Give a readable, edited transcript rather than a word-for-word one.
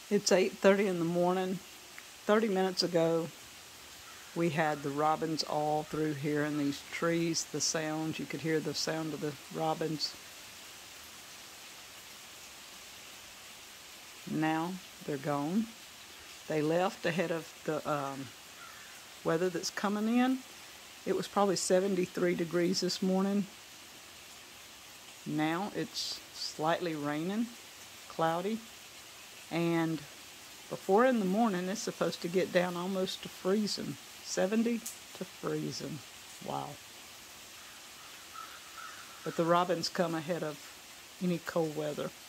It's 8:30 in the morning. 30 minutes ago, we had the robins all through here in these trees. The sounds, you could hear the sound of the robins. Now they're gone. They left ahead of the weather that's coming in. It was probably 73 degrees this morning. Now it's slightly raining, cloudy, and before in the morning it's supposed to get down almost to freezing. 70 to freezing. Wow. But the robins come ahead of any cold weather.